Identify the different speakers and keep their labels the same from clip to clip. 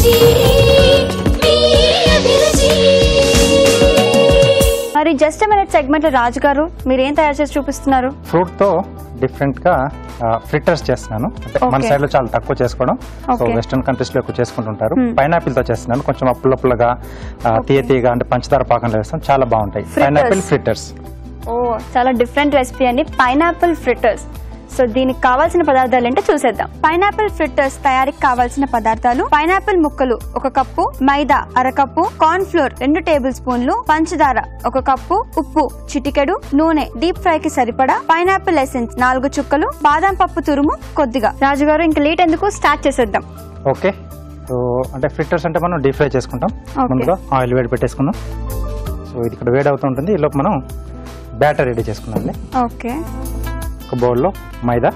Speaker 1: మరి just minute segment లో రాజు గారు మీరు ఏం తయారు చేసి చూపిస్తున్నారు?
Speaker 2: ఫ్రూట్ తో డిఫరెంట్ గా ఫ్రిట్టర్స్ చేస్తున్నాను. మన సైడ్ లో చాలా తక్కువ చేసుకోవడం, సో వెస్టర్న్ కంట్రీస్ లో ఎక్కువ చేసుకుంటుంటారు. పైనాపిల్ తో చేస్తున్నాను, కొంచెం అప్పులప్పులుగా తీయగా అంటే పంచదార పాకంలో వేస్తాం, చాలా బాగుంటాయి. Pineapple fritters.
Speaker 1: ఓ, చాలా డిఫరెంట్ రెసిపీ అండి, పైనాపిల్ ఫ్రిట్టర్స్. సో దీనికి కావాల్సిన పదార్థాలు ఏంటో చూసేద్దాం. పైనాపిల్ ఫ్రిట్టర్స్ తయారీకి కావాల్సిన పదార్థాలు: పైనాపిల్ ముక్కలు 1 కప్పు, మైదా అరకప్పు, కార్న్ ఫ్లోర్ 2 టేబుల్ స్పూన్లు, పంచదార 1 కప్పు, ఉప్పు చిటికెడు, నూనె డీప్ ఫ్రై కి సరిపడా, పైనాపిల్ ఎసెన్స్ 4 చుక్కలు, బాదం పప్పు తురుము కొద్దిగా. రాజుగారు ఇంకా లేట్ ఎందుకు, స్టార్ట్ చేసేద్దాం.
Speaker 2: ఓకే, సో అంటే ఫ్రిట్టర్స్ అంటే మనం డీప్ ఫ్రై చేసుకుంటాం. ముందుగా ఆయిల్ వేడి పెట్టేసుకుందాం. సో ఇది ఇక్కడ వేడి అవుతూ ఉంటుంది, ఈ లోపు మనం బ్యాటర్ రెడీ చేసుకున్నాం.
Speaker 1: ఓకే,
Speaker 2: ఒక బౌల్లో మైదా,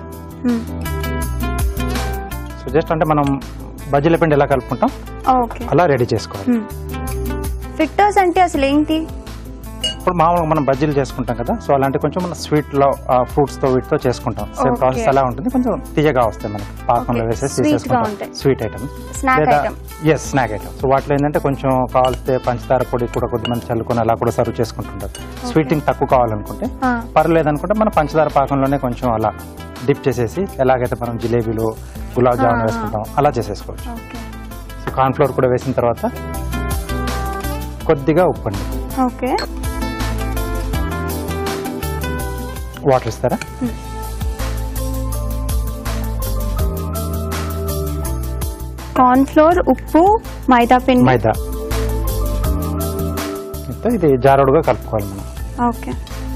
Speaker 2: సో జస్ట్ అంటే మనం బజ్జీల పిండి ఎలా కలుపుకుంటాం అలా రెడీ చేసుకోవాలి.
Speaker 1: ఫ్రిట్టర్స్ అంటే అసలు ఏంటి?
Speaker 2: ఇప్పుడు మామూలుగా మనం బజ్జీలు చేసుకుంటాం కదా, సో అలాంటి కొంచెం మనం స్వీట్ లో ఫ్రూట్స్ తో వీటితో చేసుకుంటాం. సేమ్ ప్రాసెస్ అలా ఉంటుంది, కొంచెం తీయగా వస్తాయి మనకి. పాకంలో వేసేసి తీసేసుకుంటాం sweet item, yes snack item. So వాటిలో ఏంటంటే కొంచెం కావాల్స్తే పంచదార పొడి కూడా కొద్దిమంది చల్లుకొని అలా కూడా సర్వ్ చేసుకుంటుంటారు. స్వీటింగ్ తక్కువ కావాలనుకుంటే పర్లేదు అనుకుంటే మనం పంచదార పాకంలోనే కొంచెం అలా డిప్ చేసేసి ఎలాగైతే మనం జిలేబీలు గులాబ్ జామున్ వేసుకుంటాం అలా చేసేసుకోవచ్చు. సో కార్న్ ఫ్లోర్ కూడా వేసిన తర్వాత కొద్దిగా ఉప్పు అండి.
Speaker 1: ఓకే,
Speaker 2: వాటర్ ఇస్తారా?
Speaker 1: కార్న్ ఫ్లోర్, ఉప్పు, మైదా పిండి,
Speaker 2: మైదా ఇది జారుడుగా కలుపుకోవాలి మనం.
Speaker 1: ఓకే,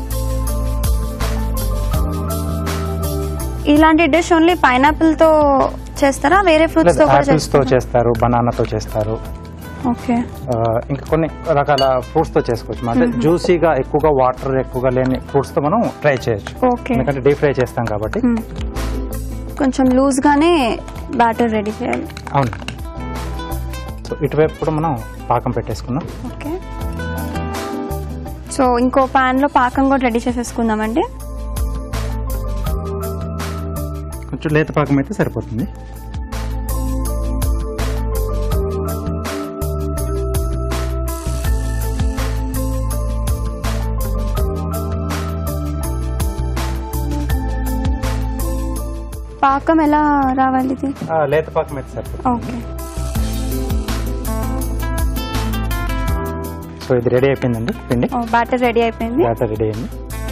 Speaker 1: ఇలాంటి డిష్ ఓన్లీ పైనాపిల్ తో చేస్తారా? వేరే ఫ్రూట్స్ తో కూడా
Speaker 2: చేస్తారు, బనానాతో చేస్తారు.
Speaker 1: ఓకే,
Speaker 2: ఇంకా కొన్ని రకాల ఫ్రూట్స్ తో చేసుకోవచ్చు. అంటే జ్యూసీగా ఎక్కువగా వాటర్ ఎక్కువగా లేని ఫ్రూట్స్ తో మనం ట్రై చేయొచ్చు. ఎందుకంటే డీప్ ఫ్రై చేస్తాం కాబట్టి
Speaker 1: కొంచెం లూజ్ గానే బ్యాటర్ రెడీ చేయాలి.
Speaker 2: అవును, సో ఇటువైపు కూడా మనం పాకం పెట్టేసుకున్నాం.
Speaker 1: ఓకే, సో ఇంకో పాన్ లో పాకం కూడా రెడీ చేసేసుకుందామండి.
Speaker 2: కొంచెం లేత పాకం అయితే సరిపోతుంది.
Speaker 1: పాకం ఎలా రావాలి? ఇది
Speaker 2: లేత పాకం అయితే సరిపోతుంది.
Speaker 1: ఓకే,
Speaker 2: సో ఇది రెడీ అయిపోయిందండి పిండి.
Speaker 1: బ్యాటర్ రెడీ అయిపోయింది.
Speaker 2: బ్యాటర్ రెడీ అయింది.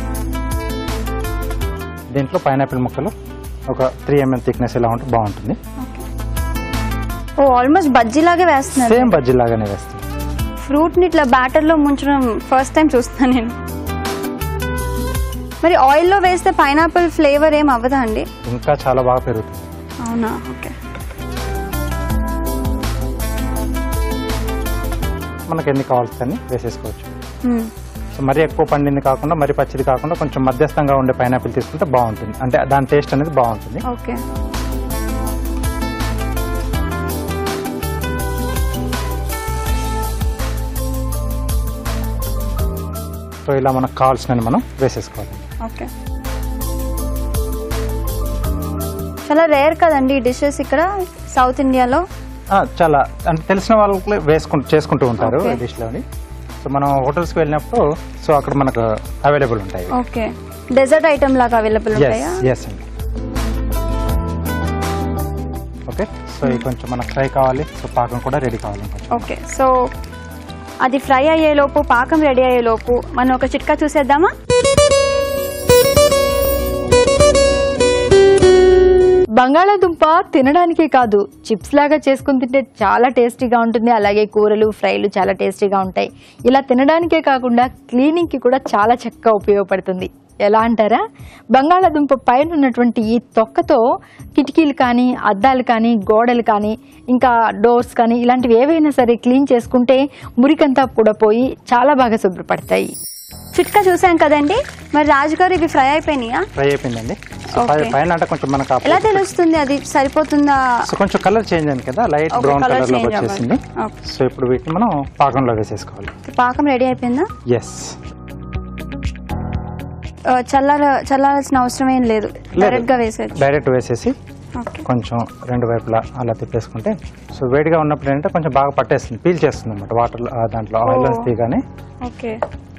Speaker 2: దీంట్లో పైనాపిల్ ముక్కలు ఒక 3 mm థిక్నెస్ ఇలా ఉంటే బాగుంటుంది.
Speaker 1: ఓ, ఆల్మోస్ట్ బజ్జీ లాగే వేస్తున్నారు.
Speaker 2: సేమ్ బజ్జీ లాగానే వేస్తాం.
Speaker 1: ఫ్రూట్ ని ఇట్లా బ్యాటర్ లో ముంచడం ఫస్ట్ టైం చూస్తాను నేను. మరి ఆయిల్ లో వేస్తే పైనాపిల్ ఫ్లేవర్ ఏం అవ్వదా అండి?
Speaker 2: ఇంకా చాలా బాగా పెరుగుతుంది.
Speaker 1: అవునా? ఓకే,
Speaker 2: మనకి ఎన్ని కావాల్సి వేసేసుకోవచ్చు. సో మరీ ఎక్కువ పండింది కాకుండా మరీ పచ్చిది కాకుండా కొంచెం మధ్యస్థంగా ఉండే పైనాపిల్ తీసుకుంటే బాగుంటుంది, అంటే దాని టేస్ట్ అనేది బాగుంటుంది.
Speaker 1: ఓకే,
Speaker 2: సో ఇలా మనకు కావాల్సినవి మనం వేసేసుకోవాలి.
Speaker 1: ఓకే, చాలా రేర్ కదండి ఈ డిషెస్ ఇక్కడ సౌత్ ఇండియాలో.
Speaker 2: చాలా అంటే తెలిసిన వాళ్ళకి చేసుకుంటూ ఉంటారు ఈ డిష్లోని. సో మనం హోటల్స్కి వెళ్ళినప్పుడు సో అక్కడ మనకు అవైలబుల్ ఉంటాయి.
Speaker 1: ఓకే, డెజర్ట్ ఐటమ్ లాగా అవైలబుల్ ఉంటాయా?
Speaker 2: yes అండి. ఓకే, సో ఇది కొంచెం మనకు ఫ్రై కావాలి, సో పాకం కూడా రెడీ కావాలి.
Speaker 1: ఓకే, సో అది ఫ్రై అయ్యేలోపు, పాకం రెడీ అయ్యేలోపు మనం ఒక చిట్కా చూసేద్దామా?
Speaker 3: బంగాళాదుంప తినడానికే కాదు, చిప్స్ లాగా చేసుకుని తింటే చాలా టేస్టీగా ఉంటుంది. అలాగే కూరలు, ఫ్రైలు చాలా టేస్టీగా ఉంటాయి. ఇలా తినడానికే కాకుండా క్లీనింగ్కి కూడా చాలా చక్కగా ఉపయోగపడుతుంది. ఎలా అంటారా? బంగాళాదుంప పైన ఉన్నటువంటి ఈ తొక్కతో కిటికీలు కానీ, అద్దాలు కానీ, గోడలు కానీ, ఇంకా డోర్స్ కానీ ఇలాంటివి ఏవైనా సరే క్లీన్ చేసుకుంటే మురికంతా కూడా పోయి చాలా బాగా శుభ్రపడతాయి.
Speaker 1: చిట్కా చూసాం కదండి. మరి రాజుగారు ఇవి ఫ్రై అయిపోయినాయా?
Speaker 2: ఫ్రై అయిపోయిందండి. పైన అంటే కొంచెం మనకు
Speaker 1: ఎలా తెలుస్తుంది అది సరిపోతుందా?
Speaker 2: సో కొంచెం కలర్ చేంజ్ అయింది కదా, లైట్ బ్రౌన్ కలర్ లో వచ్చేసింది. సో ఇప్పుడు వీటిని మనం పాకంలో వేసేసుకోవాలి.
Speaker 1: పాకం రెడీ అయిపోయిందా?
Speaker 2: ఎస్.
Speaker 1: చల్లారాల్సిన అవసరం ఏం లేదు, డైరెక్ట్ గా వేసేసి
Speaker 2: కొంచెం రెండు వైపులా అలా తిప్పేసుకుంటే సో వేడిగా ఉన్నప్పుడు ఏంటంటే కొంచెం బాగా పట్టేస్తుంది, పీల్ చేస్తుంది అనమాట వాటర్ దాంట్లో ఆయిల్ నుంచి తీయగానే.
Speaker 1: ఓకే,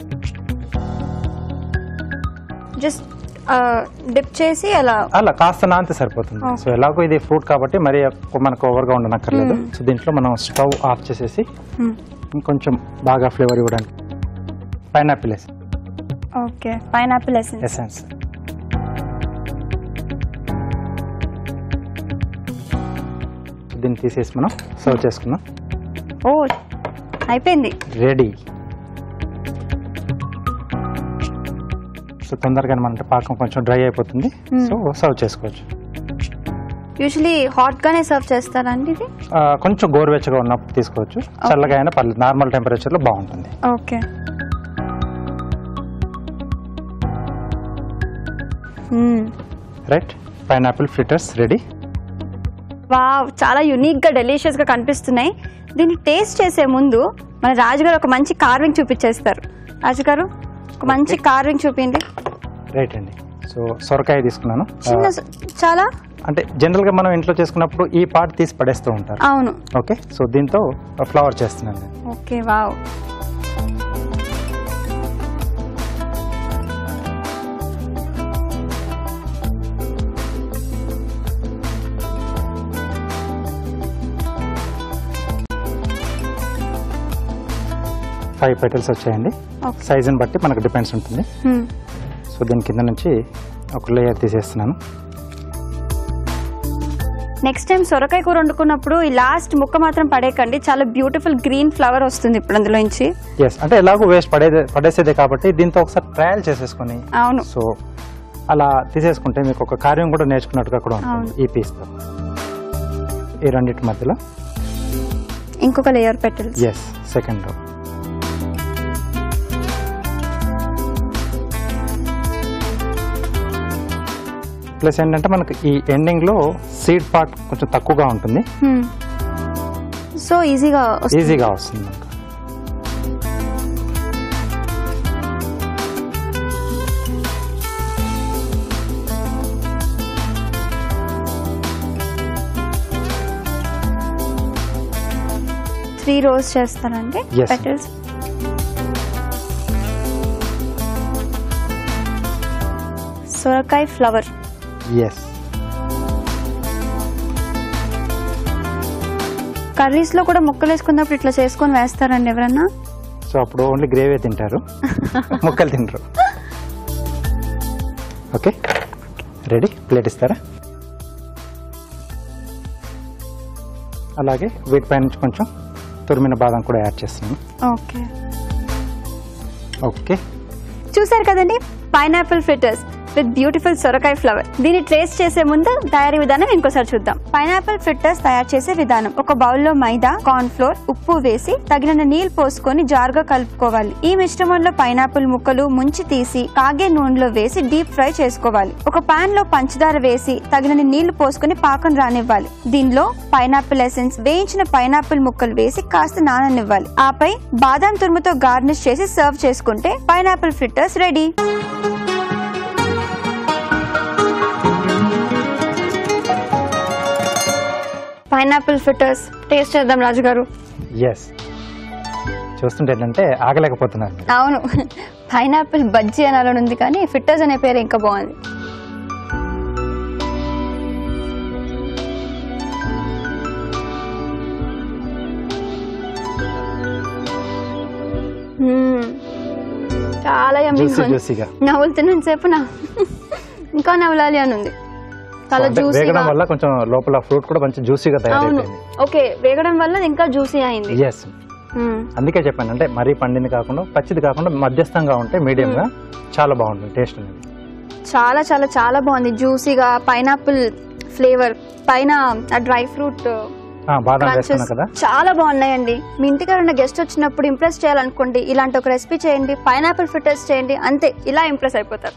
Speaker 1: జస్ట్ డిప్ చేసి అలా
Speaker 2: కాస్త నాంతే సరిపోతుంది. సో ఎలాగో ఇది ఫ్రూట్ కాబట్టి మరి మనకు ఓవర్గా ఉండనక్కర్లేదు. సో దీంట్లో మనం స్టవ్ ఆఫ్ చేసేసి ఇంకొంచెం బాగా ఫ్లేవర్ ఇవ్వడానికి పైనాపిల్ ఎసెన్స్ దీన్ని తీసేసి మనం సర్వ్ చేసుకుందాం.
Speaker 1: ఓ అయిపోయింది,
Speaker 2: రెడీ. సో తొందరగానే మన పాకం కొంచెం డ్రై అయిపోతుంది. సో సర్వ్ చేసుకోవచ్చు.
Speaker 1: యూజువల్లీ హాట్ గానే సర్వ్ చేస్తారండి ఇది?
Speaker 2: కొంచెం గోరువెచ్చగా ఉన్నప్పుడు తీసుకోవచ్చు, చల్లగా అయినా పర్లేదు, నార్మల్ టెంపరేచర్ లో బాగుంటుంది.
Speaker 1: Okay,
Speaker 2: right, pineapple fritters ready.
Speaker 1: Wow, చాలా యూనిక్ గా డెలిషియస్ గా కనిపిస్తున్నాయి. దీన్ని టేస్ట్ చేసే ముందు మన రాజుగారు ఒక మంచి కార్వింగ్ చూపించేస్తారు. రాజుగారు ఒక మంచి కార్వింగ్ చూపించండి.
Speaker 2: రైట్ అండి. సో సొరకాయ తీసుకున్నాను.
Speaker 1: చాలా
Speaker 2: అంటే జనరల్ గా మనం ఇంట్లో చేసుకున్నప్పుడు ఈ పార్ట్ తీసి పడేస్తూ ఉంటారు.
Speaker 1: అవును.
Speaker 2: ఓకే, సో దీంతో ఫ్లవర్ చేస్తున్నాను.
Speaker 1: Okay, wow.
Speaker 2: ఫైవ్ పెటల్స్ వచ్చాయండి. సైజుని బట్టి మనకు డిపెండ్స్ ఉంటుంది. సో దీని కింద నుంచి ఒక లేయర్ తీసేస్తున్నాను.
Speaker 1: నెక్స్ట్ టైం సొరకాయ కూర వండుకున్నప్పుడు ఈ లాస్ట్ ముక్క మాత్రం పడేకండి, చాలా బ్యూటిఫుల్ గ్రీన్ ఫ్లవర్ వస్తుంది ఇప్పుడు అందులో నుంచి.
Speaker 2: ఎస్, అంటే ఎలాగో వేస్ట్ పడేసేదే కాబట్టి దీంతో ఒకసారి ట్రయల్ చేసేసుకొని
Speaker 1: అవును
Speaker 2: సో అలా తీసేసుకుంటే మీకు ఒక కార్యం కూడా నేర్చుకున్నట్టుగా కూడా ఉంటుంది ఈ పీస్తో. ఈ రెండింటి మధ్యలో
Speaker 1: ఇంకొక లేయర్ పెట్టాలి.
Speaker 2: Yes, second row. ప్లస్ ఏంటంటే మనకి ఈ ఎండింగ్ లో సీడ్ పార్ట్ కొంచెం తక్కువగా ఉంటుంది.
Speaker 1: సో ఈజీగా
Speaker 2: వస్తుంది మనకు.
Speaker 1: త్రీ రోస్ చేస్తారండి పెటల్స్. సొరకాయ ఫ్లవర్.
Speaker 2: ఎస్,
Speaker 1: కర్రీస్ లో కూడా ముక్కలు వేసుకున్నప్పుడు ఇట్లా చేసుకొని వేస్తారండి ఎవరన్నా?
Speaker 2: సో అప్పుడు ఓన్లీ గ్రేవీ తింటారు, ముక్కలు తింటారు. Okay, ready. ప్లేట్ ఇస్తారా? అలాగే వీటిపై నుంచి కొంచెం తురిమిన బాదం కూడా యాడ్ చేస్తున్నాను.
Speaker 1: Okay,
Speaker 2: okay.
Speaker 1: చూసారు కదండి, పైనాపిల్ ఫ్రిటర్స్ విత్ బ్యూటిఫుల్ సొరకాయ ఫ్లవర్. దీన్ని టేస్ట్ చేసే ముందు తయారీ విధానం ఇంకోసారి చూద్దాం. పైనాపిల్ ఫ్రిటర్స్ తయారు చేసే విధానం: ఒక బౌల్లో మైదా, కార్న్ ఫ్లోర్, ఉప్పు వేసి తగినంత నీళ్లు పోసుకొని జారుగా కలుపుకోవాలి. ఈ మిశ్రమంలో పైనాపిల్ ముక్కలు ముంచి తీసి కాగే నూనెలో వేసి డీప్ ఫ్రై చేసుకోవాలి. ఒక పాన్ లో పంచదార వేసి తగినన్ని నీళ్లు పోసుకొని పాకం రానివ్వాలి. దీనిలో పైనాపిల్ ఎసెన్స్, వేయించిన పైనాపిల్ ముక్కలు వేసి కాస్త నాననివ్వాలి. ఆపై బాదాం తురుముతో గార్నిష్ చేసి సర్వ్ చేసుకుంటే pineapple fritters ready. Pineapple fritters taste చేద్దాం రాజు గారు.
Speaker 2: ఎస్, చూస్తుంటే ఏంటంటే ఆగలేకపోతున్నారు.
Speaker 1: అవును, పైనాపిల్ బజ్జీ అనాలని ఉంది కానీ ఫ్రిటర్స్ అనే పేరు ఇంకా బాగుంది. చాలా నవ్వులుతున్నంత సేపు ఇంకా నవ్వులాలి అని ఉంది. చాలా జ్యూసీగా
Speaker 2: వల్ల కొంచెం లోపల ఫ్రూట్ కూడా మంచి జ్యూసీగా తయారైంది.
Speaker 1: ఓకే, వేగడం వల్ల ఇంకా జ్యూసీ అయింది.
Speaker 2: ఎస్, అందుకే చెప్పాను, అంటే మరీ పండింది కాకుండా పచ్చిది కాకుండా మధ్యస్థంగా ఉంటే మీడియం గా చాలా బాగుంటుంది టేస్ట్ అనేది.
Speaker 1: చాలా చాలా చాలా బాగుంది, జ్యూసీగా. పైనాపిల్ ఫ్లేవర్ పైన డ్రై ఫ్రూట్ చాలా బాగున్నాయండి. మీ ఇంటికి ఎవరైనా గెస్ట్ వచ్చినప్పుడు ఇంప్రెస్ చేయాలనుకోండి, ఇలాంటి ఒక రెసిపీ చేయండి, పైనాపిల్ ఫ్రిటర్స్ చేయండి, అంతే, ఇలా ఇంప్రెస్ అయిపోతారు.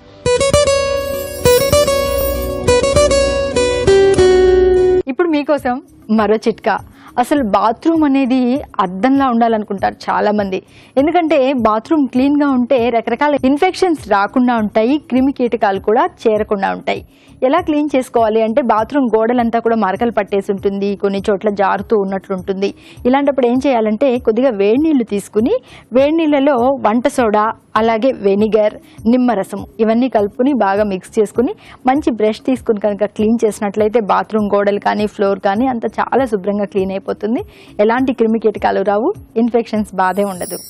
Speaker 3: ఇప్పుడు మీకోసం మరో చిట్కా. అసలు బాత్రూమ్ అనేది అద్దంలా ఉండాలనుకుంటారు చాలా మంది. ఎందుకంటే బాత్రూమ్ క్లీన్గా ఉంటే రకరకాల ఇన్ఫెక్షన్స్ రాకుండా ఉంటాయి, క్రిమి కీటకాలు కూడా చేరకుండా ఉంటాయి. ఎలా క్లీన్ చేసుకోవాలి అంటే బాత్రూమ్ గోడలంతా కూడా మరకలు పట్టేసి ఉంటుంది, కొన్ని చోట్ల జారుతూ ఉన్నట్లుంటుంది. ఇలాంటప్పుడు ఏం చేయాలంటే కొద్దిగా వేడి నీళ్లు తీసుకుని వేడి నీళ్ళలో వంట సోడా, అలాగే వెనిగర్, నిమ్మరసం ఇవన్నీ కలుపుకుని బాగా మిక్స్ చేసుకుని మంచి బ్రష్ తీసుకుని కనుక క్లీన్ చేసినట్లయితే బాత్రూమ్ గోడలు కానీ ఫ్లోర్ కానీ అంతా చాలా శుభ్రంగా క్లీన్ అయిపోతుంది. ఎలాంటి క్రిమి కీటకాలు రావు, ఇన్ఫెక్షన్స్ బాధే ఉండదు.